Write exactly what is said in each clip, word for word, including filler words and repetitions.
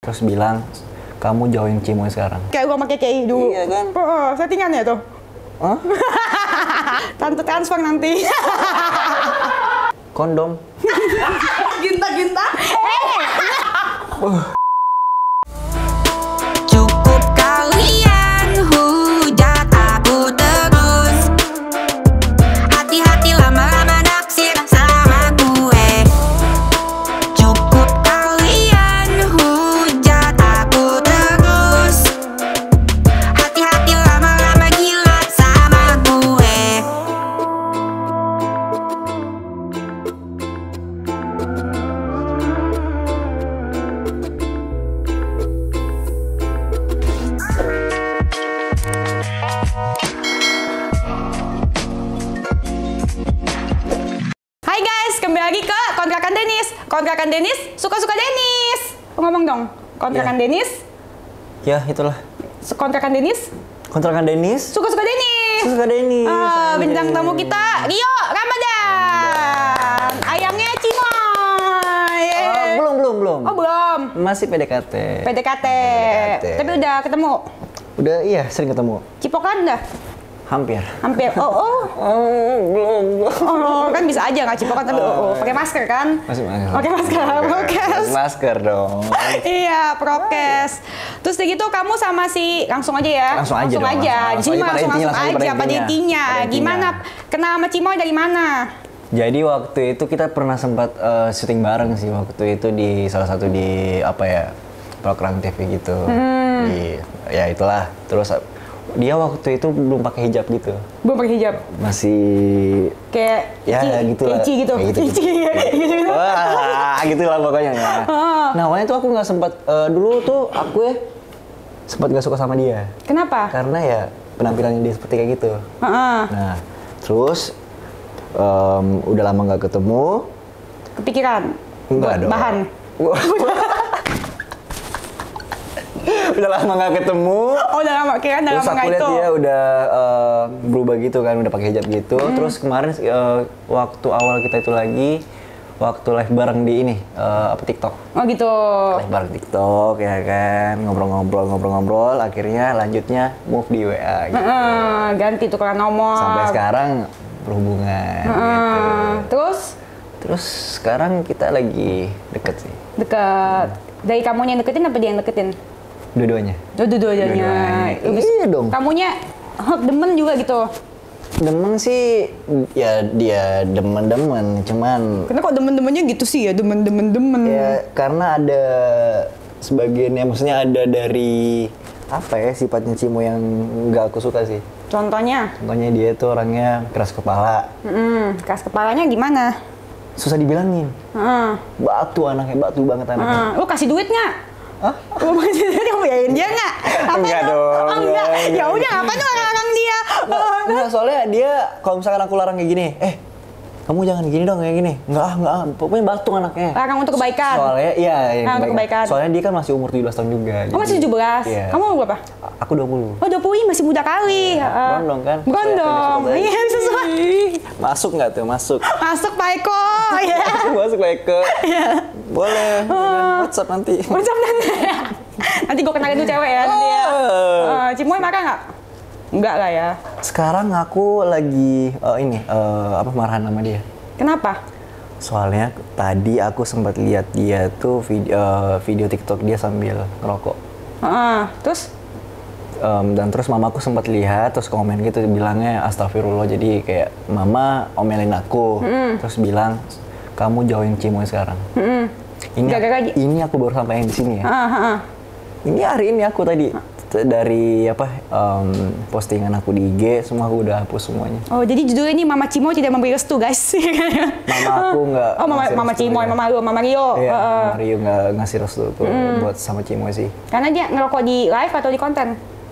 terus bilang kamu jauhin Cimoy sekarang. Kayak gua pakai K I dulu. Iya kan? Oh, settingannya tuh. Hah? Tante transfer nanti. Kondom. Ginta-ginta. Eh. Cukup kalian hujat aku terus. Hati-hati lama-lama naksir sama gue. Cukup kalian hujat aku terus. Hati-hati lama-lama gila sama gue. Hai guys, kembali lagi ke Kontrakan Denis. Kontrakan Denis, suka-suka Denis. Ngomong dong, Kontrakan Ya. Denis. Ya itulah. Kontrakan Denis, Kontrakan Denis. suka-suka Denis. Suka Denis. Ah, Sayang bintang Denis. tamu kita Rio Ramadan. Ayamnya Cimoy. Oh, belum belum belum. Oh, belum. Masih P D K T. P D K T. P D K T. Tapi udah ketemu. Udah iya sering ketemu. Cipokan dah. Hampir. Hampir. Oh, oh. Oh, belum belum. Oh, kan bisa aja nggak cipokan tapi oh, oh. Pakai masker kan? Masih masker. Pakai masker, prokes. Masker dong. Iya, prokes. Terus kayak gitu kamu sama si langsung aja ya? Langsung aja dong, aja. langsung. Di sini mah langsung Langsung langsung aja, pada aja intinya. pada intinya. Pada intinya. Gimana kenal sama Cimoy dari mana? Jadi waktu itu kita pernah sempat uh, syuting bareng sih waktu itu di salah satu di apa ya program T V gitu. Hmm. Di, ya itulah. Terus dia waktu itu belum pakai hijab gitu. Belum pakai hijab. Masih Kayak ya Ici, gitu kayak lah. Ici gitu. Kayak gitu, Ici, gitu. kayak gitu. Wah, gitu lah pokoknya ya. Nah, awalnya tuh aku nggak sempat uh, dulu tuh aku ya sempat nggak suka sama dia. Kenapa? Karena ya penampilannya dia seperti kayak gitu. Heeh. Nah, terus um, udah lama nggak ketemu. Kepikiran? Enggak dong. Bahan? Udah lama nggak ketemu. Oh, udah lama. Kira udah Terus lama aku nggak lihat itu. dia udah uh, berubah gitu kan, udah pakai hijab gitu. Hmm. Terus kemarin uh, waktu awal kita itu lagi, waktu live bareng di ini, uh, apa TikTok. Oh gitu. Live bareng TikTok ya kan, ngobrol-ngobrol, ngobrol-ngobrol. Akhirnya lanjutnya move di W A gitu. Heeh, ganti tukeran nomor. Sampai sekarang berhubungan gitu. Heeh. Terus? Terus sekarang kita lagi deket sih. Dekat. Dari kamunya yang deketin apa dia yang deketin? Dua-duanya. Oh, dua-duanya. Dua-duanya. Lebih- Iya dong. Kamunya hot demen juga gitu. Demen sih, ya dia demen-demen, cuman Karena kok demen-demennya gitu sih ya, demen-demen-demen. ya karena ada sebagian ya, maksudnya ada dari apa ya sifatnya Cimo yang nggak aku suka sih. Contohnya? Contohnya dia tuh orangnya keras kepala, Hmm, keras kepalanya gimana? susah dibilangin. Heeh. Batu anaknya, batu banget anaknya. Heeh. Lu kasih duit nggak? Hah? Lu kasih duit yang biayain dia nggak? Apa Enggak itu? dong, Oh, enggak. enggak, Ya enggak. udah, ngapain tuh orang-orang dia? Nggak, nggak, soalnya dia kalau misalkan aku larang kayak gini, eh kamu jangan gini dong kayak gini. Enggak ah, enggak ah. Pokoknya batu anaknya. Larang untuk kebaikan. Soalnya iya, yang Larang untuk kebaikan. Soalnya dia kan masih umur tujuh belas tahun juga. Oh, masih tujuh belas? Iya. Kamu umur berapa? Aku dua puluh. Oh, dua puluh, ih, masih muda kali. Heeh. Berondong kan? Berondong. Sesuai- Iya, sesuai. Masuk nggak tuh? Masuk. Masuk Pak Eko. Ya. Masuk Pak Eko. Iya. Boleh. WhatsApp nanti. Macam nanti. Nanti gue kenalin tuh cewek ya nanti ya. Uh, Cimoy marah nggak? Enggak lah ya. Sekarang aku lagi eh, ini eh, apa marahan sama dia. Kenapa? Soalnya tadi aku sempat lihat dia tuh video, eh, video TikTok dia sambil ngerokok. Heeh. Terus? Em, dan terus mamaku sempat lihat terus komen gitu bilangnya astagfirullah, jadi kayak mama omelin aku terus bilang kamu jauhin Cimoy sekarang. Mm-mm. Ini Gara-gara di- ini aku baru sampai di sini ya. Heeh, heeh. Ini hari ini aku tadi t- dari apa em, postingan aku di I G semua aku udah hapus semuanya. Oh, jadi judulnya ini Mama Cimoy tidak memberi restu, guys. Mama aku nggak Oh, Mama, ngasih Mama restu Cimoy, ya. Mama Rio, Mama Rio. Iya, Heeh. Mama Rio nggak ngasih restu tuh buat sama Cimoy sih. Karena dia ngerokok di live atau di konten?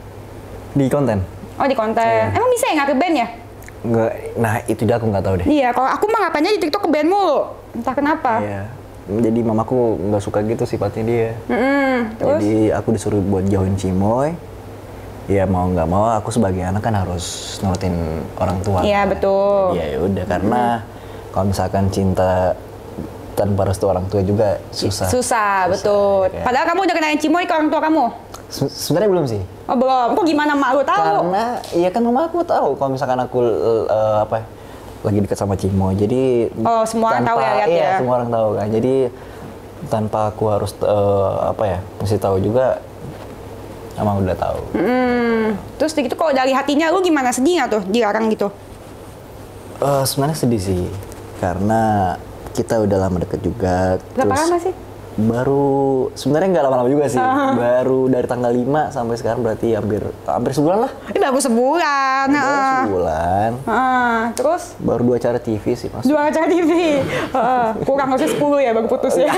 Di konten? Oh, di konten. Iya. Emang bisa ya nggak ke band ya? Nggak, nah itu dia aku nggak tahu deh. Iya, kalau aku mah ngapainnya di TikTok ke band mulu. Entah kenapa. Iya. Jadi mamaku nggak suka gitu sifatnya dia. Mm-mm. Terus? Jadi aku disuruh buat jauhin Cimoy. Ya mau nggak mau aku sebagai anak kan harus nurutin orang tua. Iya, betul. Iya ya udah karena kalau misalkan cinta tanpa restu orang tua juga susah. Susah, betul. ya. Padahal kamu udah kenalin Cimoy ke orang tua kamu? Se- Sebenarnya belum sih. Oh belum. Kok gimana mak lu tahu? Karena iya kan mama aku tahu kalau misalkan aku eh, apa ya, lagi dekat sama Cimoy. Jadi Oh, semua orang tahu ya, lihat iya, ya. semua orang tahu kan. Jadi tanpa aku harus eh, apa ya, mesti tahu juga mama udah tahu. Hmm. Terus gitu kalau dari hatinya lu gimana, sedih nggak tuh dilarang gitu? Eh, sebenarnya sedih sih. Karena kita udah lama deket juga. Berapa lama sih? Baru sebenarnya nggak lama-lama juga sih. Uh-huh. Baru dari tanggal lima sampai sekarang berarti hampir hampir sebulan lah. Ini baru sebulan. Baru Heeh. sebulan. Heeh. Terus Baru dua acara T V sih mas. dua acara T V. Heeh. Kurang harusnya sepuluh ya baru putus ya.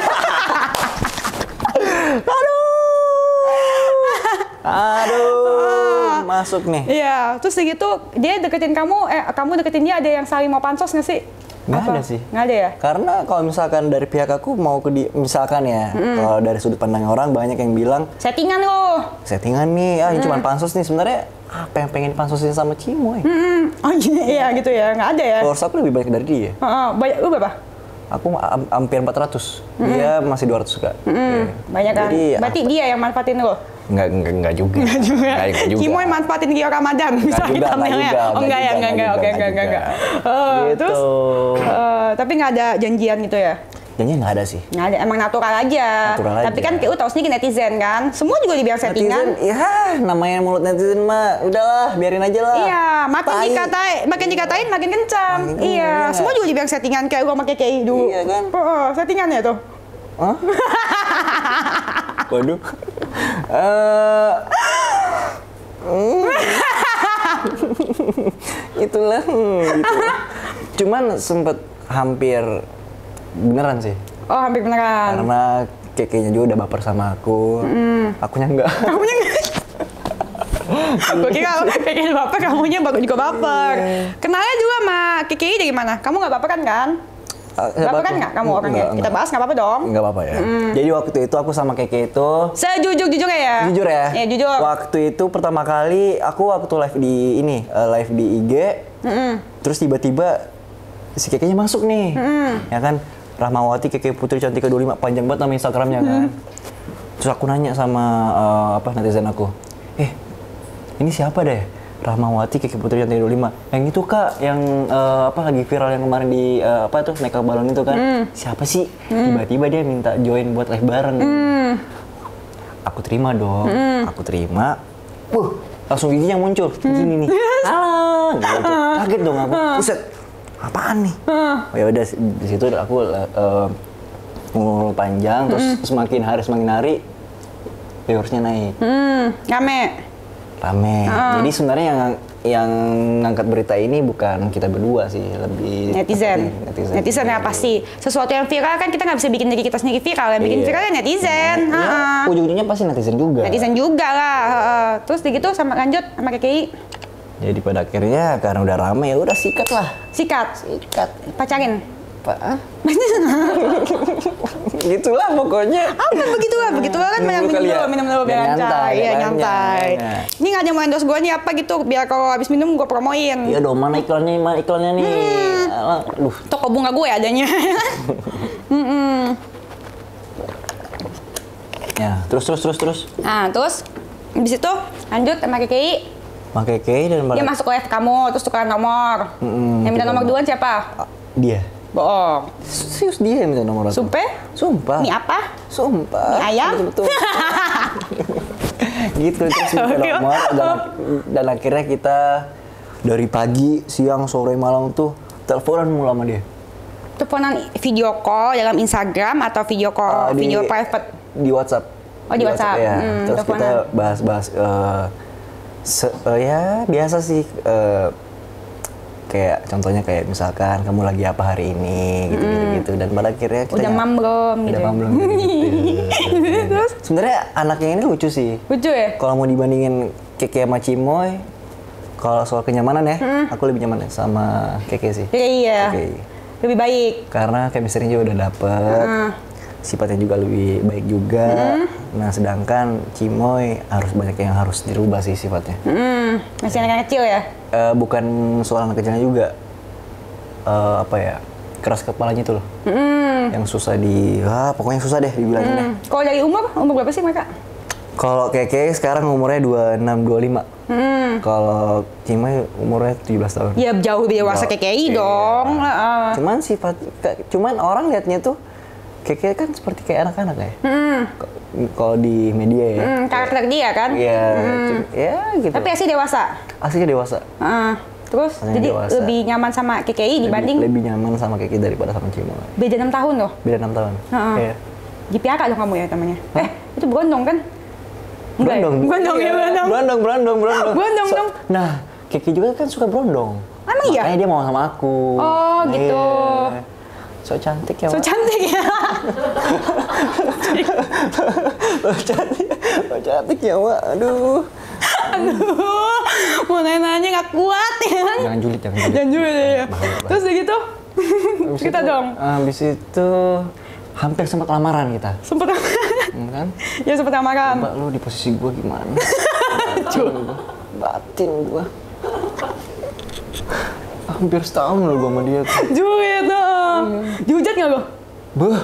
Aduh. Aduh. Masuk nih. Iya, terus gitu dia deketin kamu, eh kamu deketin dia, ada yang saling mau pansos nggak sih? Nggak Apa? ada sih. Nggak ada ya? Karena kalau misalkan dari pihak aku mau ke di, misalkan ya, kalau dari sudut pandang orang banyak yang bilang Settingan lo. settingan nih, ah ini cuma pansos nih. Sebenarnya apa yang pengen pansosin sama Cimoy? Hmm. Oh iya, iya gitu ya, nggak ada ya? Followers aku lebih banyak dari dia. Heeh. Banyak, lu berapa? Aku am- hampir empat ratus, dia masih dua ratus kak. Iya. Banyak kan? Jadi, Berarti apa- dia yang manfaatin lo? Nggak, nggak, nggak juga. Nggak juga. Nggak, nggak juga. Cimoy manfaatin Gio Ramadan, Nggak misalnya juga, nggak thumbnailnya. juga, Oh nggak enggak ya, juga, enggak, enggak, nggak oke, juga, enggak, enggak, enggak. nggak Eh, Gitu. Terus, eh, tapi nggak ada janjian gitu ya? Janjian nggak ada sih. Nggak ada, emang natural aja. Natural Tapi aja. kan lu tahu sendiri netizen kan, semua juga dibilang settingan. Netizen, ya namanya mulut netizen mah, udahlah biarin aja lah. Iya, makin Tai. dikatain, makin dikatain makin kencang. Makin Iya, kencang, iya. semua juga dibilang settingan kayak gua pakai K I dulu. Iya kan? Oh, settingan ya tuh. Hah? Waduh. Eh, hmm. Itulah, hmm, gitu. Cuman sempet hampir beneran sih. Oh, hampir beneran. Karena kekenya juga udah baper sama aku. Akunya enggak. Kamunya Gue kira kayak baper, kamunya baru juga baper. Kenalnya juga sama K K I dari mana? Kamu nggak baper kan kan? Uh, Baper kan nggak kamu orangnya? Kita bahas nggak apa-apa dong. Enggak apa-apa ya. Jadi waktu itu aku sama Keke itu Sejujur-jujurnya ya? jujur ya. Iya, jujur. Waktu itu pertama kali aku waktu live di ini, uh, live di I G. Mm-mm. Terus tiba-tiba si Kekenya masuk nih. Mm. Ya kan? Rahmawati Keke Putri Cantika dua puluh lima, panjang banget nama Instagramnya kan. Terus aku nanya sama uh, apa netizen aku. Eh, ini siapa deh? Rahmawati Keke Putri Cantika dua puluh lima. Yang itu Kak, yang uh, apa lagi viral yang kemarin di uh, apa tuh makeup balon itu kan. Siapa sih? Tiba-tiba dia minta join buat live bareng. Mm. Aku terima dong. Aku terima. Wuh, langsung giginya muncul. Gini nih. Halo. Gitu. Kaget dong aku. Buset. Apaan nih? Oh ya udah di situ aku uh, ngulur panjang terus semakin hari semakin hari viewersnya naik. Hmm, rame. Rame. Jadi sebenarnya yang yang ngangkat berita ini bukan kita berdua sih, lebih Netizen. netizen. Netizen ya pasti. Sesuatu yang viral kan kita nggak bisa bikin diri kita sendiri viral. Yang bikin Iya. viral ya netizen. Ya, Ha-ha. ujung-ujungnya pasti netizen juga. Netizen juga lah. Ha-ha. Terus di gitu sama lanjut sama K K I. Jadi pada akhirnya karena udah rame ya udah sikat lah. Sikat. Sikat. Pacarin. Pak. Gitulah pokoknya. Ah, udah begitulah, begitulah kan minum Minum dulu dulu, kali ya? minum dulu biar Biar nyantai. nyantai, Iya, kan? nyantai. Ya, ya. Ini nggak ada yang mau endorse gue nih apa gitu, biar kalau habis minum gue promoin. Iya dong, mana iklannya, mana iklannya nih. Alah, Aduh. Toko bunga gue adanya. Mm-mm. Ya, terus terus terus terus. Nah, terus habis itu lanjut sama K K I. Pakai kei dan Dia pada masuk live kamu, terus tukeran nomor. Mm-mm, Yang minta tukeran nomor nomor. duluan siapa? dia. Bohong. Serius dia yang minta nomor aku. Sumpah? Sumpah. Mie apa? Sumpah. Mie ayam? Betul. gitu terus minta nomor dan, dan akhirnya kita dari pagi, siang, sore, malam tuh teleponan mulu sama dia. Teleponan video call dalam Instagram atau video call, Uh, di- video private? Di WhatsApp. Oh, di WhatsApp. ya. Hmm, Terus teleponan. kita bahas-bahas eh, se- eh, ya biasa sih eh, kayak contohnya kayak misalkan kamu lagi apa hari ini gitu gitu, gitu. Dan pada akhirnya kita Udah nyam- mam belum? udah Gitu. mam belum gitu. Terus? Sebenarnya anaknya ini lucu sih. Lucu ya? Kalau mau dibandingin Keke sama Cimoy, kalau soal kenyamanan ya, aku lebih nyaman ya sama Keke sih. Iya, iya. Oke. Lebih baik. Karena chemistry-nya juga udah dapet, Hmm. sifatnya juga lebih baik juga. Nah, sedangkan Cimoy harus banyak yang harus dirubah sih sifatnya. Hmm, masih anak kecil ya? Eh, bukan soal anak kecilnya juga, Eh, apa ya, keras kepalanya itu loh. Hmm, yang susah di, ah, pokoknya susah deh dibilanginnya. Hmm. Kalau dari umur, umur berapa sih mereka? Kalau Keke sekarang umurnya dua puluh enam dua puluh lima. Hmm. Kalau Cimay umurnya tujuh belas tahun. Ya jauh lebih dewasa Jauh. K K I Iya. dong. Uh. Cuman sifat, cuman orang liatnya tuh Keke kan seperti kayak anak-anak ya. Hmm. Kalau di media ya. Hmm, karakter dia kan? Iya, Hmm. cum- ya gitu. Tapi asli dewasa. Aslinya dewasa. Uh. Terus Aslinya jadi dewasa. lebih nyaman sama K K I dibanding lebih, lebih nyaman sama Keke daripada sama Cimoy. beda enam tahun loh. Beda enam tahun. Heeh. Iya. Dipiara dong kamu ya namanya. Eh, itu berondong kan? Enggak ya? Berondong. Berondong ya, Iya, berondong. Berondong, berondong, berondong. Berondong dong. Nah, Keke juga kan suka berondong. Emang iya? Makanya dia mau sama aku. Oh, gitu. Iya. So cantik ya, So Wak. cantik ya. So cantik, so cantik ya, Wak. Aduh. Aduh, mau nanya-nanya nggak kuat ya kan? Jangan julid, jangan julid. Jangan juga ya. Bahaya, bahaya. Terus udah gitu, Habis kita itu- dong. Habis itu hampir sempat lamaran kita. Sempet Hmm, kan? ya sempet amaran. Mbak, lu di posisi gua gimana? Batin gua. Batin gua. Hampir setahun loh gua sama dia tuh. Julid dong. Dihujat nggak lo? Beuh.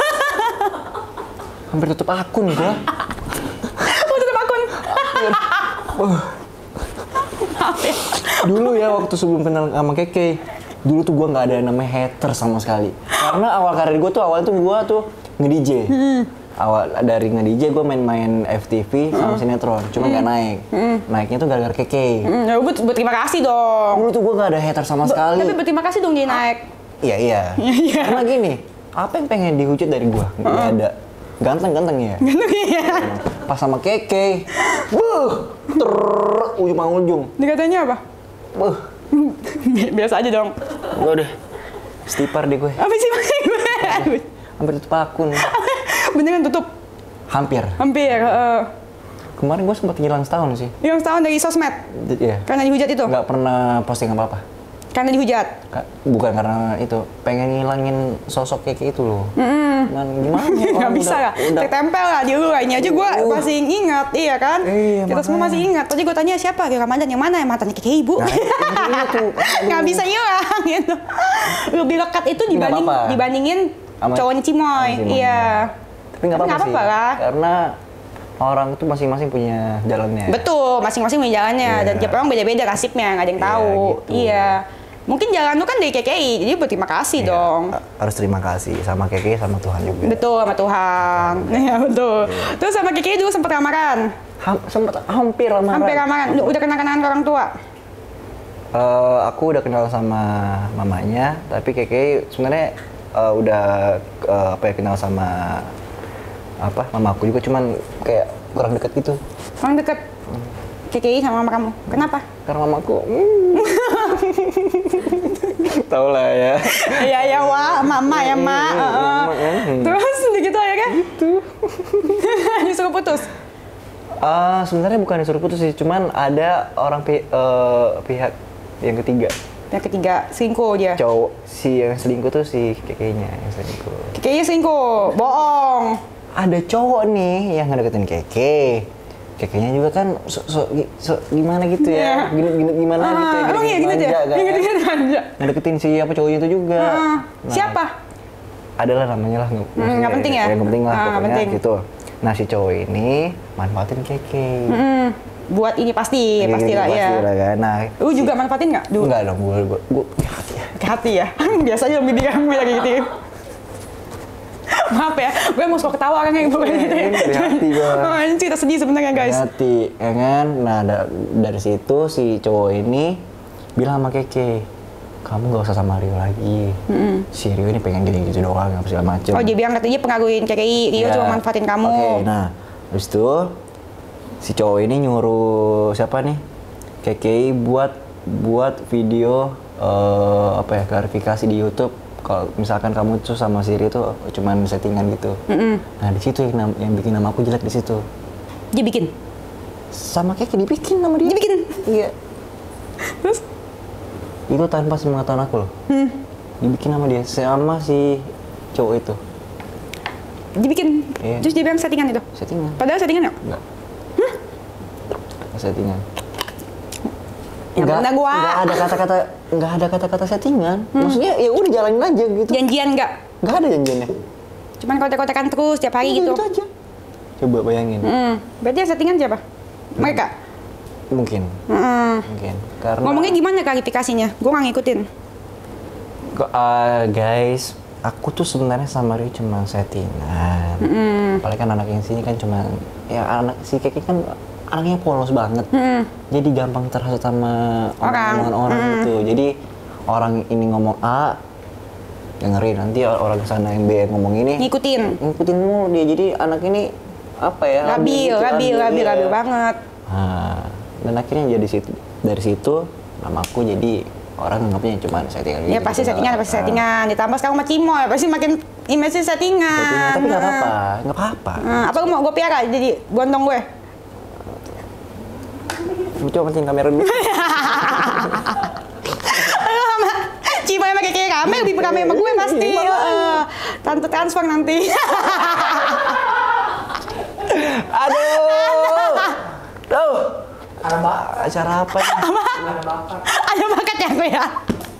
Hampir tutup akun gua. Oh tutup akun. Beuh. Maaf ya. Dulu ya waktu sebelum kenal sama Keke, dulu tuh gua nggak ada yang namanya hater sama sekali. Karena awal karir gua tuh awal tuh gua tuh nge-D J. Awal dari nge-D J gua main-main F T V sama sinetron, cuma nggak naik. Naiknya tuh gara-gara Keke. Hmm, ya ber- berterima kasih dong. Dulu tuh gua nggak ada hater sama sekali. Tapi berterima kasih dong dia naik. Iya iya. Karena gini, apa yang pengen dihujat dari gua? Nggak ada. Ganteng-ganteng ya. Gitu ya. Pas sama Keke, buh, ter ujung ujung, Dikatanya apa? buh, Biasa aja dong. gua udah stipar deh gue. Apa sih maksud gue? Hampir tutup akun. Beneran tutup? Hampir. Hampir. Uh, Kemarin gue sempat ngilang setahun sih. yang setahun dari sosmed. Jadi ya, Karena dihujat itu? nggak pernah posting apa-apa. Karena dihujat? Ka- Bukan karena itu, pengen ngilangin sosok Keke itu loh. Cuman gimana ya, Nggak orang bisa udah- lah, udah- tertempel lah di lu lah. Ini aja gue Uh. masih ingat, iya kan? Iya, Kita semua makanya. masih ingat. Tadi gue tanya siapa, Rio Ramadan yang mana? Yang mantannya Keke Ibu. Nah, ini tuh, Nggak bisa hilang gitu. Lebih lekat itu dibanding apa-apa. dibandingin Sama- cowoknya Cimoy. sama Cimoy, Iya. Tapi nggak apa-apa nggak sih. apa-apa lah. Karena orang tuh masing-masing punya jalannya. Betul, masing-masing punya jalannya. Iya. Dan tiap orang beda-beda nasibnya, nggak ada yang Iya, tahu. gitu. Iya. Mungkin jalan lu kan dari K K I, jadi berterima kasih Iya, dong. harus terima kasih sama Keke sama Tuhan juga. Betul, sama Tuhan. Iya, betul. Terus sama K K I dulu sempat lamaran. Ham- sempet hampir lamaran. Hampir lamaran. Udah, udah kenal-kenalan ke orang tua? Eh, aku udah kenal sama mamanya, tapi Keke sebenarnya eh, udah eh, apa ya kenal sama apa mamaku juga, cuman kayak kurang deket gitu. Orang deket K K I sama mama kamu. Kenapa? Karena mamaku, hmm. tau lah ya. Iya, iya, wah, mama ya, ma. Hmm, Heeh. mama, hmm. Terus gitu akhirnya? Gitu. Disuruh putus? Ah, sebenarnya bukan disuruh putus sih, cuman ada orang pi- eh, pihak yang ketiga. Yang ketiga, selingkuh dia. Cowok si yang selingkuh tuh si Keke-nya yang selingkuh. K K I selingkuh, bohong. Ada cowok nih yang ngedeketin Keke. Keke-nya juga kan so, so, so, gimana gitu ya, Iya. gini, gini, gimana Ah, gitu ya, emang iya gitu manja aja? kan. Iya, gitu aja. Ngedeketin si apa cowoknya itu juga. Ah, Nah, siapa? Adalah namanya lah. Hmm, nggak penting ya? Yang penting lah Ah, nggak pokoknya penting. gitu. Nah si cowok ini manfaatin Keke. Mm, buat ini pasti, Kayak pasti gitu, lah ya. pasti lah kan. Nah, Lu juga manfaatin nggak? Dulu? enggak dong, gue gue gue hati ya. Ke hati ya? Biasanya dong bibir kamu lagi gitu. Maaf ya, gue mau suka ketawa kan kayak pokoknya gitu ya. Ini dari hati gua. Oh, ini cerita sedih sebenarnya guys. Hati, ya kan? Nah da- dari situ si cowok ini bilang sama Keke, kamu gak usah sama Rio lagi. Si Rio ini pengen gini gitu doang, apa segala macem. Oh, dia bilang katanya pengaruhin K K I, Rio Ya. cuma manfaatin kamu. Oke, nah habis itu si cowok ini nyuruh siapa nih? Keke buat buat video eh, apa ya klarifikasi di YouTube kalau misalkan kamu tuh sama si Rio tuh cuman settingan gitu. Nah di situ yang, nam- yang bikin nama aku jelek di situ. Dia bikin? Sama Keke dibikin nama dia. Dibikin? Iya. Terus? Itu tanpa sepengetahuan aku loh. Hmm. Dibikin sama dia sama si cowok itu. Dibikin? Iya. Terus dia bilang settingan itu? Settingan. Padahal settingan nggak? Enggak. Settingan. Ya Nggak- bener gua. nggak ada kata-kata nggak ada kata-kata settingan. Hmm. Maksudnya ya udah jalanin aja gitu. Janjian nggak? Nggak ada janjiannya. Cuman kontak-kontakan terus tiap hari gitu. Gitu aja. Coba bayangin. Hmm. Berarti yang settingan siapa? Mereka? Mungkin. Hmm. Mungkin. Karena Ngomongnya gimana klarifikasinya? Gue nggak ngikutin. Kok, uh, guys, aku tuh sebenarnya sama Rio cuma settingan. Mm. Apalagi kan anak yang sini kan cuma ya anak si Keki kan anaknya polos banget. Mm. Jadi gampang terhasut sama Orang. omongan orang Mm. gitu. Jadi orang ini ngomong A, dengerin, nanti orang sana yang B yang ngomong ini Ngikutin. ngikutin mulu dia. Jadi anak ini apa ya? Labil, gitu, labil, labil, iya. labil banget. Nah, dan akhirnya jadi situ dari situ namaku jadi orang nganggapnya cuma settingan Ya pasti settingan, pasti settingan. Ditambah sekarang sama Cimoy, pasti makin image settingan. Settingan, tapi nggak apa-apa, nggak apa-apa. Nah, apa lu mau gue piara jadi gondong gue? Lu coba matiin kamera dulu. Cimoy sama Keke rame, lebih rame sama gue pasti. Uh, tante transfer nanti. Aduh. Tuh. Ada acara apa nih? Ada bakat ya gue ya?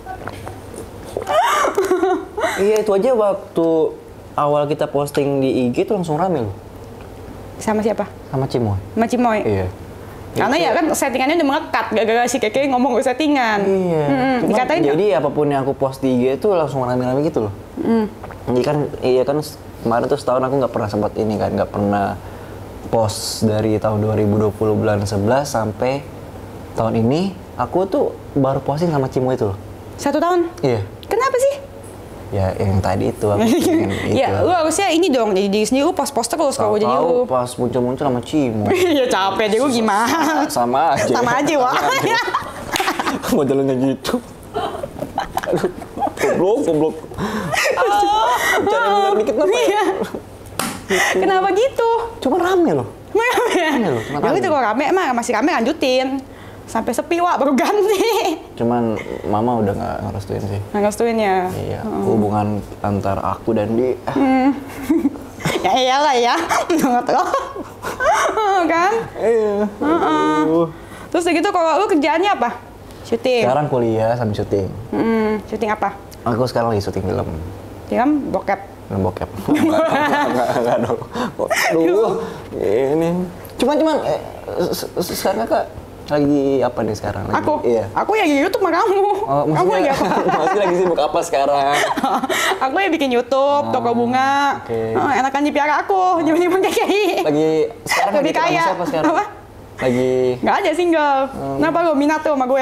Iya, itu aja waktu awal kita posting di I G tuh langsung rame loh. Sama siapa? Sama Cimoy. Sama Cimoy? Iya. Karena ya kan settingannya udah melekat, gara-gara si Keke ngomong gue settingan. Iya. Mm-mm, Cuma dikatain jadi apapun yang aku post di I G itu langsung rame-rame gitu loh. Mm. Jadi kan, iya kan kemarin tuh setahun aku nggak pernah sempat ini kan, nggak pernah post dari tahun dua ribu dua puluh bulan sebelas sampai tahun ini. Aku tuh baru posting sama Cimoy itu loh. Satu tahun? Iya. Kenapa sih? Ya yang tadi itu aku pengen itu. Ya lu harusnya ini dong, jadi diri sendiri lu post-post terus kalau jadi Tahu lu. pas muncul-muncul sama Cimoy. Ya capek deh gue gimana? Sama aja. Sama aja wah. Modelnya gitu. Aduh, goblok, goblok. Cara bener dikit apa ya? Iya. Kenapa gitu? Cuma rame loh. Rame ya? Rame loh, cuma Ya rame. itu kalau rame emang masih rame lanjutin. Sampai sepi wak baru ganti. Cuman mama udah nggak ngerestuin sih. Nggak ngerestuin ya? Iya, hubungan antara aku dan dia. Hmm. Ya iyalah ya, nggak tahu. Kan? Iya. Heeh. Terus gitu kalau lu kerjaannya apa? Syuting? Sekarang kuliah sambil syuting. Hmm, syuting apa? Aku sekarang lagi syuting film. Film bokep? Film bokep. Enggak, enggak dong. Aduh, ini. Cuman-cuman, eh, se- se- sekarang kakak lagi apa nih sekarang? Lagi, Aku? Iya. Aku ya di YouTube sama kamu. Oh, Kamu lagi maksudnya, apa? maksudnya lagi sibuk apa sekarang? Aku ya bikin YouTube, toko bunga. oke. Oh, enakan dipiara aku, nyimpen-nyimpen kayak Lagi sekarang Lebih lagi ketemu kaya. siapa sekarang? Apa? Lagi Nggak ada single. Kenapa lo minat tuh sama gue?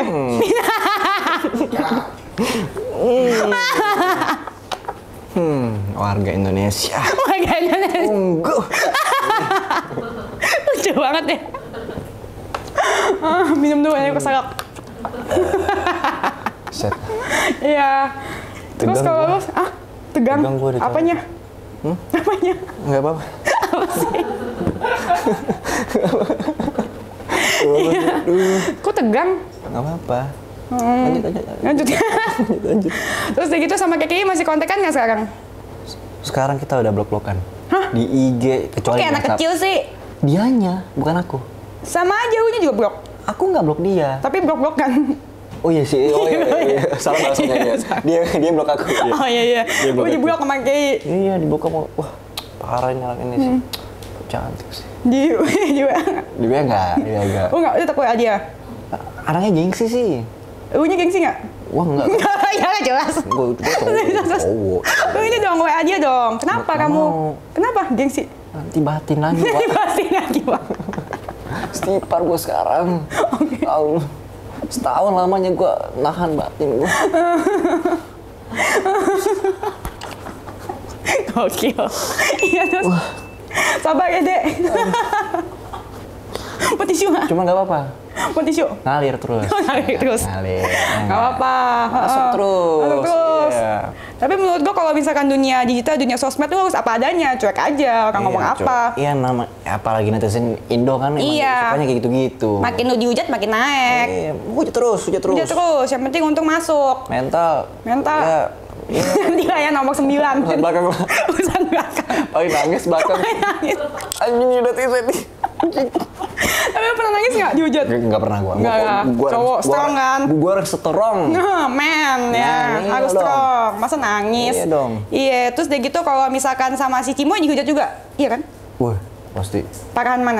hmm, warga Indonesia. Makanya Unggul. lucu banget deh. Ah, minum dulu ya keselak. Set. Iya. Terus Tegang kalau gua. lu, ah tegang? Tegang gua di kamar. Apanya? Hmm? Apanya? Enggak apa-apa. Apa sih? Kok tegang? Enggak apa-apa. Hmm. Lanjut, lanjut, lanjut. Lanjut. lanjut, lanjut. Terus kayak gitu sama Keke masih kontekan nggak sekarang? Sekarang kita udah blok-blokan. Hah? Di I G kecuali Kayak anak WhatsApp. kecil sih. Dianya, bukan aku. Sama aja lu nya juga blok. Aku nggak blok dia. Tapi blok-blok kan. Oh iya sih, oh iya, iya, iya. Salah bahasanya dia. Dia dia blok aku. Iya. Oh iya iya. Dia blok Lu di aku. blok sama Keke. Iya, di blok kamu. Wah, parah ini anak ini sih. Hmm. Cantik sih. Di juga. Dia enggak, dia enggak. Lu nggak udah takut dia. Anaknya gengsi sih. Lu nya gengsi nggak? Wah, enggak. Ya nggak jelas. Gue gue cowok. Lu ini dong W A dia dong. Kenapa Nggak kamu? mau. Kenapa gengsi? Nanti batin lagi, Pak. Pasti lagi Pak. Stipar gue sekarang. Tahu. Setahun lamanya gue nahan batin gue. Gokil. Iya terus. Sabar ya dek. Mau tisu nggak? Cuma nggak apa-apa. Mau tisu? Ngalir terus. Ngalir terus. Ngalir. Gak apa-apa. Masuk Heeh. terus. Masuk terus. Iya. Tapi menurut gua kalau misalkan dunia digital, dunia sosmed tuh harus apa adanya, cuek aja, orang ngomong Iya, apa. Cok. Iya, nama apalagi netizen Indo kan emang Iya. sukanya kayak gitu-gitu. Makin lu dihujat makin naik. Iya, hujat terus, hujat terus. Hujat terus, yang penting untung masuk. Mental. Mental. Ya, iya. Nanti lah ya nomor sembilan. Urusan belakang lah. Urusan belakang. Paling nangis belakang. Nangis. Anjing udah tiset nih. Tapi lu pernah nangis nggak dihujat? Nggak pernah gua. Nggak, nggak. Cowok, strong kan? Gua harus strong. Nah, man ya, Nah, iya harus dong. strong. Masa nangis? Iya dong. Iya, terus udah gitu kalau misalkan sama si Cimoy dihujat juga, iya kan? Wah, pasti. Parahan mana?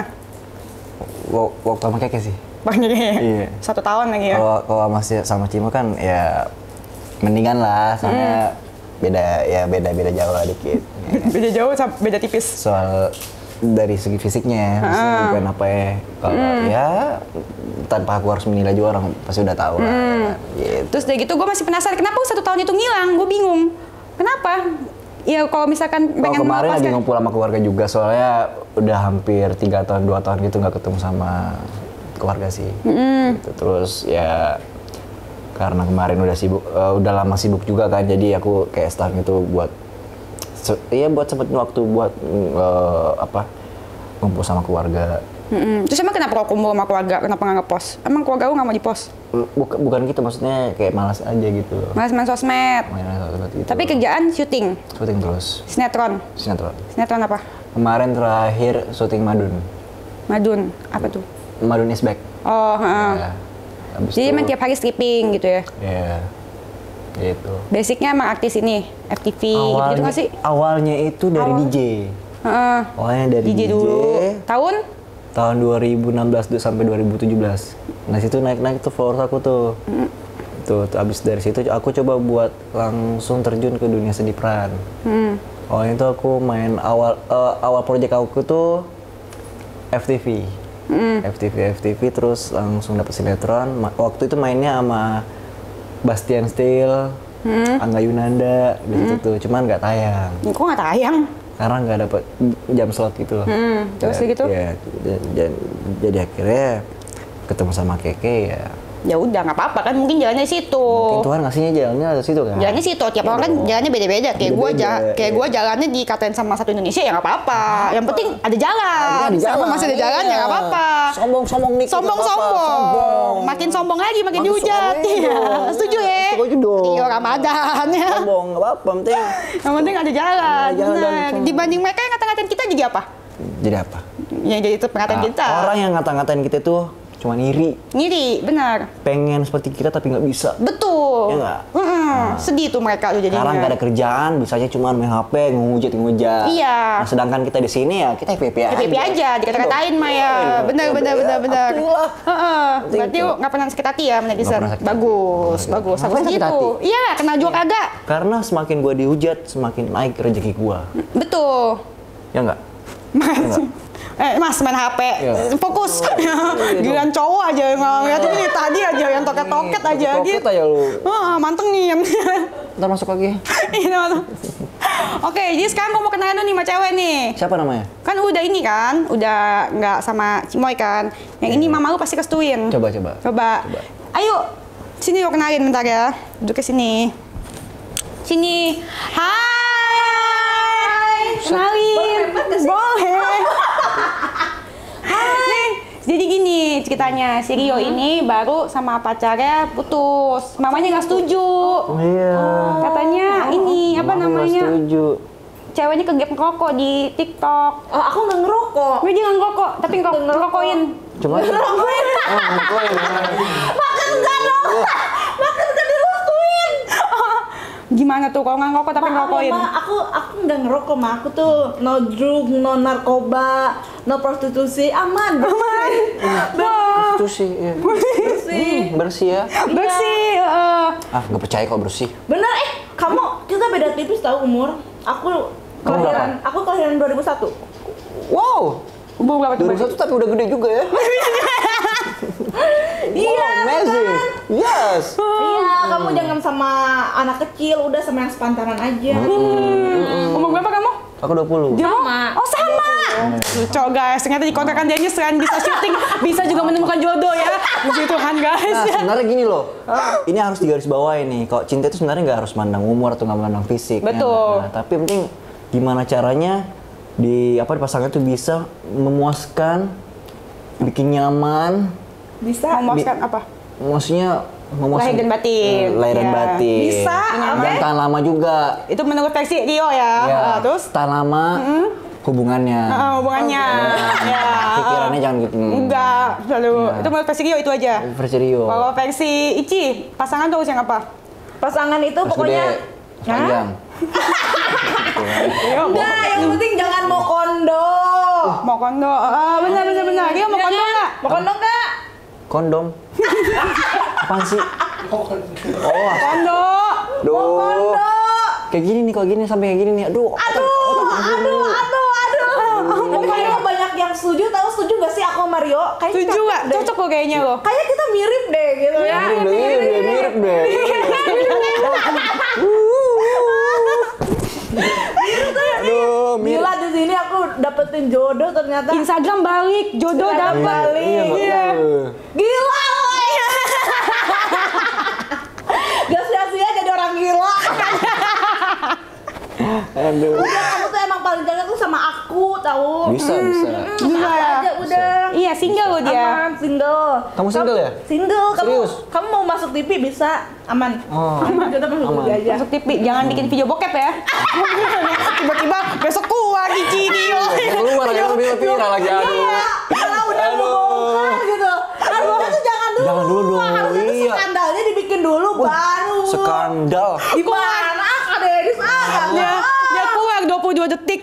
Wak- Waktu sama Keke sih. Banyak ya? Iya. Satu tahun lagi ya? Kalau kalau masih sama Cimo kan ya mendingan lah, soalnya beda ya beda beda jauh lah dikit. Ya. Beda jauh, sama- beda tipis. Soal dari segi fisiknya, maksudnya bukan apa ya. Kalau ya tanpa aku harus menilai juga orang pasti udah tahu lah. Kan? Gitu. Terus udah gitu gue masih penasaran, kenapa satu tahun itu ngilang? Gue bingung. Kenapa? Ya kalau misalkan Kalau pengen kemarin lagi melepaskan- ngumpul sama keluarga juga, soalnya udah hampir tiga tahun, dua tahun gitu nggak ketemu sama keluarga sih. Gitu. Terus ya karena kemarin udah sibuk, eh, udah lama sibuk juga kan, jadi aku kayak start gitu buat, se- iya buat sempet waktu buat eh, apa ngumpul sama keluarga. Mm-mm. Terus emang kenapa kalau kumpul sama keluarga, kenapa nggak nge-post? Emang keluarga lu nggak mau di-post? Bukan, bukan gitu, maksudnya kayak malas aja gitu loh. Malas main sosmed. Main sosmed gitu. Tapi kerjaan syuting, syuting terus, sinetron. sinetron. Sinetron apa? Kemarin terakhir syuting Madun. Madun, apa tuh? Madun is back. Oh, heeh. Ya. Habis Jadi itu- emang tiap hari stripping gitu ya? Iya, gitu. Basicnya emang artis ini, F T V gitu Awalnya, nggak sih? awalnya itu dari Awal. D J. Heeh. Awalnya dari D J D J, dulu. Tahun? tahun dua ribu enam belas tuh sampai dua ribu tujuh belas. Nah situ naik-naik tuh followers aku tuh. Mm. Tuh, tuh abis dari situ aku coba buat langsung terjun ke dunia seni peran. Hmm. Awalnya itu aku main awal eh, awal proyek aku tuh F T V. Mm. F T V F T V terus langsung dapet sinetron. Ma- Waktu itu mainnya sama Bastian Steel, Hmm. Angga Yunanda di situ tuh, cuman nggak tayang Kok nggak tayang? karena nggak dapet jam slot gitu loh. Hmm, terus Ya, gitu? ya, j- j- jadi akhirnya ketemu sama Keke ya. Ya udah nggak apa-apa kan, mungkin jalannya di situ. Mungkin Tuhan ngasihnya jalannya ada situ kan. Jalannya situ, tiap orang kan jalannya beda-beda. Kayak gue Beda-beda, kayak iya. gue jalannya dikatain sama satu Indonesia ya nggak apa-apa. Yang penting ada jalan. Ada Selama jalan, masih ada jalan ya iya. nggak apa-apa. Sombong-sombong nih. Sombong-sombong. Makin sombong lagi makin Makin dihujat. sombong, Iya, iya. setuju ya? Setuju dong. Iya, Ramadan ya. Sombong, nggak apa-apa, penting. Yang penting ada jalan. Ada jalan, Nah, sombong. dibanding mereka yang ngata-ngatain kita jadi apa? Jadi apa? Yang jadi itu pengatain Nah, kita. orang yang ngata-ngatain kita tuh cuma iri, Ngiri, benar. pengen seperti kita tapi nggak bisa. Betul. Iya nggak? Mm-mm. Sedih tuh mereka tuh jadinya. Sekarang nggak ada kerjaan, bisanya cuma main H P, ngehujat ngehujat. Iya. Nah, sedangkan kita di sini ya kita happy aja. Happy aja, dikata-katain mah ya. Iya, Benar, iya, benar, iya, benar, benar. alhamdulillah. Heeh. Penting Berarti itu. lu nggak pernah sakit hati ya sama netizen? pernah sakit hati. Bagus, Nggak bagus. pernah Harus sakit gitu. hati. Iya, kenal juga kagak. Karena semakin gua dihujat, semakin naik rezeki gua. Betul. Ya nggak? Mas, eh mas main H P, Iya. fokus. Giliran cowok aja yang ngeliat ini tadi aja yang toket-toket aja Toket gitu. aja lu. Wah, mantengin. Ntar masuk lagi. Ini masuk. Oke, jadi sekarang gue mau kenalan lu nih sama cewek nih. Siapa namanya? Kan udah ini kan, udah nggak sama Cimoy kan. Yang ini mama lu pasti restuin. Coba coba. Coba. Coba. Ayo, sini yuk kenalin bentar ya. Duduk ke sini. Sini. Hai. Kenalin. Boleh. Hai. Jadi gini ceritanya, si Rio ini baru sama pacarnya putus. Mamanya nggak setuju. Iya. Katanya ini apa Mama nggak namanya? setuju. Ceweknya kegep ngerokok di TikTok. Oh, aku nggak ngerokok. Gue jangan ngerokok, tapi ngerokok ngerokokin. Cuma Ngerokokin. Oh, ngakuin. Makan nggak dong. Makan nggak direstuin. Gimana tuh kalau nggak ngerokok tapi Ma, ngerokokin? ma, aku aku nggak ngerokok, ma. Aku tuh no drug, no narkoba, no prostitusi, aman. Aman. Itu sih. Iya. Bersih. Hmm, bersih ya. Bersih. heeh. Ah, nggak percaya kok bersih. Bener eh, kamu kita beda tipis tahu umur. Aku Kamu kelahiran, aku kelahiran dua ribu satu. Wow. Umur berapa dua ribu tuh? satu tapi udah gede juga ya. Iya, Wow, amazing. Yes. Iya, kamu jangan sama anak kecil, udah sama yang sepantaran aja. Hmm. Umur berapa kamu? Aku dua puluh. Dia mau? Sama. Oh sama. Lucu guys, ternyata di kontrakan dia selain bisa syuting, bisa juga menemukan jodoh ya. Puji Tuhan guys. Nah, sebenarnya gini loh. Ini harus digarisbawahi nih. Kalau cinta itu sebenarnya nggak harus mandang umur atau nggak mandang fisik. ya. Betul. Nah, tapi yang penting gimana caranya di apa di pasangan itu bisa memuaskan, bikin nyaman, Bisa. Memuaskan apa? maksudnya memuaskan Lahir dan batin. Eh, lahir dan Ya. batin. Bisa, Dan oke. tahan lama juga. Itu menurut versi Rio ya. Ya, Ah, terus? tahan lama. hubungannya. Heeh, hubungannya. Ya. Pikirannya jangan gitu. Enggak, selalu. Ya. Itu menurut versi Rio itu aja. Versi Rio. Kalau versi Ici, pasangan tuh yang apa? Pasangan itu Mas pokoknya Gede, Mas panjang. enggak, yang penting jangan mau kondo. Mau kondo. Ah, benar benar benar. Rio mau kondo enggak? Mau kondo enggak? Kondom. Apaan sih? Oh, Kondo. aduh. Kayak gini nih, kalau gini sampai kayak gini nih. Aduh. Aduh, aduh, aduh, aduh. Pokoknya banyak yang setuju, tahu setuju gak sih aku sama Rio? Kayak Setuju nggak? Cocok lo kayaknya lo. Kayak kita mirip deh gitu ya. Mirip deh, mirip deh, mirip deh. Aduh, mirip. Gila di sini aku dapetin jodoh ternyata. Instagram balik, jodoh Instagram dapat. balik. Iya. Gila woy. Gak sia-sia jadi orang gila. Aduh. Udah, kamu tuh emang paling jaga tuh sama aku, tahu? Bisa, bisa. Bisa ya. Aja udah. Iya, single lo dia. Aman, single. Kamu single ya? Single. Kamu, Serius? kamu mau masuk T V bisa, aman. Oh. Aman, kita masuk Aman. T V aja. Masuk T V, jangan bikin video bokep ya. Tiba-tiba besok keluar Ici Rio. Keluar lagi, viral viral lagi. Aduh. Iya, kalau udah Aduh. membongkar gitu. Aduh, itu jangan dulu. Jangan dulu dong, Harusnya tuh iya. skandalnya dibikin dulu baru. Skandal. Gimana? Ah, Kak Dedis ah. Dia dia keluar dua puluh dua detik.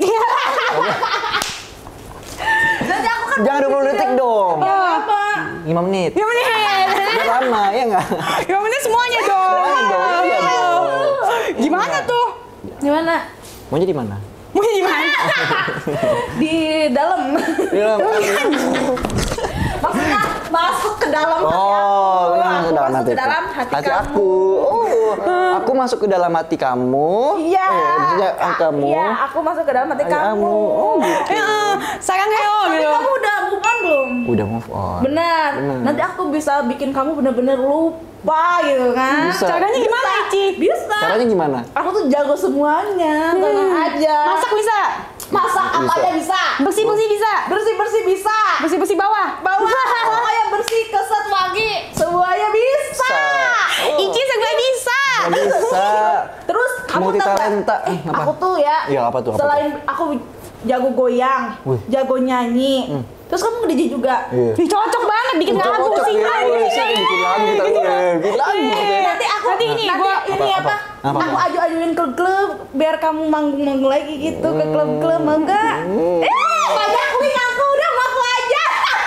Nanti aku kan Jangan dua puluh detik dong. apa? lima menit. Ya menit. Udah lama, ya nggak? Ya menit semuanya dong. Semuanya dong, iya dong. Gimana tuh? Gimana? Maunya di mana? Mau gimana? Di dalam. Di dalam. Maksudnya masuk ke dalam hati aku. Oh, Aku masuk ke dalam masuk hati. ke dalam hati, kamu. aku. Oh, aku masuk ke dalam hati kamu. Iya. Eh, maksudnya ah, kamu. Iya, aku masuk ke dalam hati Hati kamu. Oh, gitu. Ya, sayang Heo Tapi gitu. kamu udah move on belum? Udah move on. Benar. Benar. Nanti aku bisa bikin kamu bener-bener lupa gitu kan? Bisa. Caranya gimana, Ici? Bisa. Caranya gimana? Aku tuh jago semuanya, tenang aja. Masak bisa? Masak apa Bisa. aja bisa. Bersih-bersih bisa? Bersih-bersih bisa. Bersih-bersih bawah? Bawah pokoknya bersih, keset, wangi, semuanya bisa. Bisa. Oh. Ici segala bisa. Nggak bisa. Terus kamu Multi tahu nggak? talenta. Eh, apa? Aku tuh ya. Iya, apa tuh, apa Selain aku jago goyang, Wih. jago nyanyi. Terus kamu nge-D J juga. Iya. Ih, cocok banget bikin lagu Cocok sih. ya, weh, sih, bikin lagu kita nih, ya. Bikin lagu kita. Nanti aku Nanti ini, nanti gua- ini Apa, apa? apa? Apa, Aku apa? aju-ajuin ke klub biar kamu manggung-manggung lagi gitu ke klub-klub mau enggak? Hmm. Eh, banyak link aku udah mau aku aja.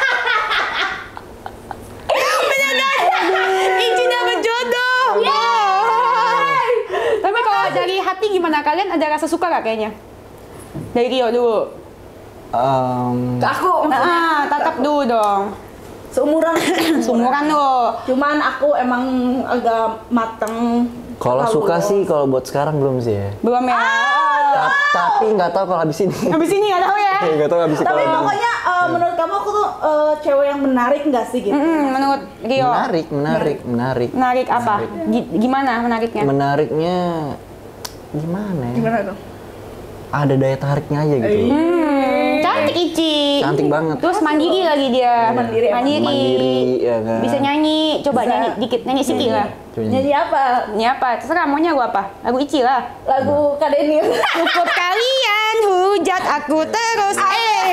Ici dapat jodoh. Wow. Tapi kalau dari hati gimana? Kalian ada rasa suka gak kayaknya? Dari Rio dulu. Em, Ke aku maksudnya. Ah, tatap dulu dong. Seumuran. Sumuran lo. Cuman aku emang agak mateng. Kalau Terlalu suka lost. sih, kalau buat sekarang belum sih ya. Belum ya. Ta- Tapi nggak tahu kalau habis ini. Habis ini ya tahu ya. Nggak tahu habis ini. Tapi kalau- pokoknya eh, menurut kamu aku tuh eh, cewek yang menarik nggak sih gitu? Mm, menurut Rio. Menarik, menarik, menarik. Menarik apa? Gi- Gimana menariknya? Menariknya gimana ya? Gimana tuh? Ada daya tariknya aja gitu. Hmm, cantik Ici. Cantik banget. Terus mandiri lagi dia. Mandiri emang. Mandiri. Mandiri, ya kan? Bisa nyanyi. Coba Bisa. nyanyi dikit, nyanyi sedikit lah. Coba nyanyi. Nyanyi apa? Nyanyi apa? Terserah maunya gua apa? Lagu Ici lah. Lagu Kak Denil. Cukup kalian hujat aku terus. Eh.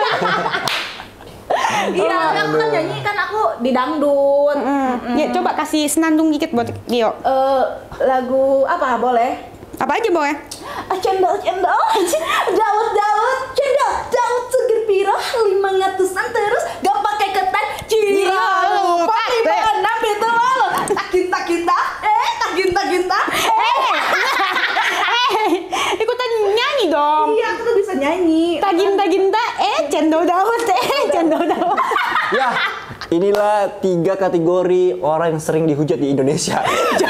Iya, aku kan nyanyi kan aku di dangdut. Mm. Ya, coba kasih senandung dikit buat Rio. Eh, lagu apa boleh? Apa aja boleh? Ah, cendol cendol, daud daud, cendol daud seger piro lima ngatusan terus gak pakai ketan ciro lupa di mana betul takin takin tak eh takin takin tak eh Eh, ikutan nyanyi dong. iya aku tuh bisa nyanyi. Tagin tagin tak eh cendol daud eh cendol daud. Ya, inilah tiga kategori orang yang sering dihujat di Indonesia.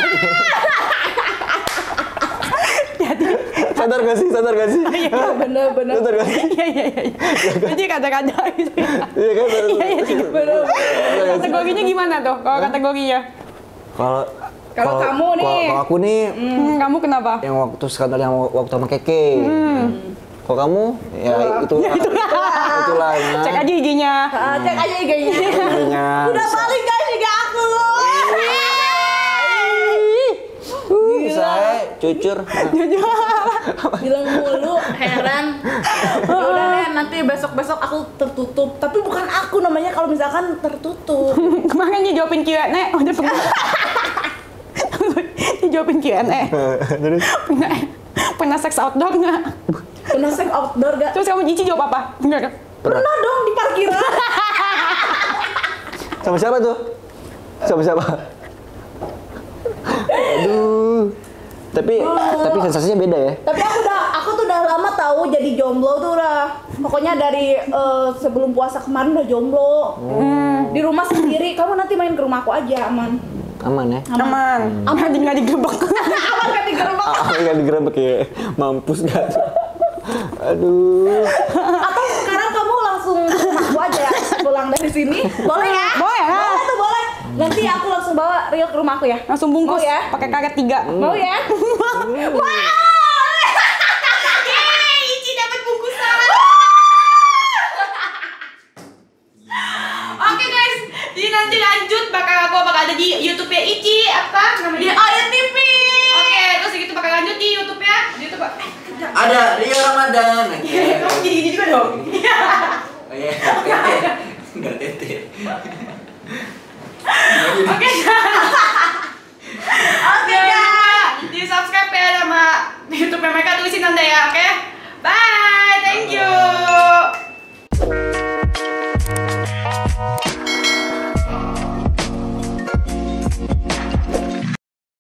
Sadar gak sih? Sadar gak sih? Bener bener. Sadar gak sih? Iya iya iya. Jadi kata-kata gitu. ya. Iya kan? Iya iya. Bener. Kategorinya gimana tuh? Kalau kategorinya? Kalau Kalau kamu nih. Kalau kalau aku nih Hmm, kamu kenapa? yang waktu skandal yang waktu sama Keke. Kalau kamu ya itu itulah ya. Cek aja I G-nya. Ah, cek aja I G-nya. Intinya Udah bisa- balik guys I G aku. bisa cucur. Bilang mulu, heran. Ya udah deh, nanti besok-besok aku tertutup. Tapi bukan aku namanya kalau misalkan tertutup. Kemarin dia jawabin Q and A, udah pernah. Dia jawabin Q and A. Terus Pernah, pernah seks outdoor nggak? Pernah seks outdoor gak? Terus kamu Cici jawab apa? Enggak. Pernah dong di parkiran. sama siapa tuh? Sama siapa? Aduh. Tapi tapi sensasinya beda ya. Tapi aku udah, aku tuh udah lama tahu jadi jomblo tuh udah. Pokoknya dari eh, sebelum puasa kemarin udah jomblo. Hmm. Di rumah sendiri. Kamu nanti main ke rumahku aja, aman. Aman ya? Aman. Aman di nggak digerebek. Aman kan digerebek. Aman kan digerebek ya? Mampus gak tuh? Aduh. Atau sekarang kamu langsung ke rumahku aja ya, pulang dari sini. Boleh ya? Boleh. Boleh tuh boleh. Nanti aku langsung bawa Rio ke rumahku ya. Langsung bungkus Mau ya? pakai karet tiga. Mau ya? Wow! Yeay, Ici dapat bungkusan. Oke guys, jadi nanti lanjut bakal aku bakal ada di YouTube-nya Ici apa namanya? Di Ayan T V. Oke, terus gitu bakal lanjut di YouTube-nya. Di YouTube. Ada Rio Ramadan. Oke. Kamu jadi gini juga dong. Oh iya, tete. Enggak tete.